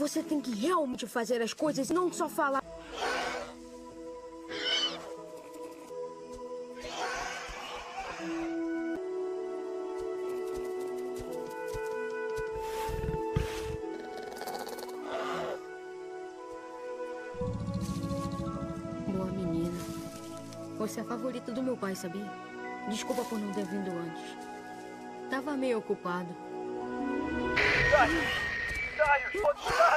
Você tem que realmente fazer as coisas e não só falar. Boa menina. Você é a favorita do meu pai, sabia? Desculpa por não ter vindo antes. Tava meio ocupado. Darius, onde está?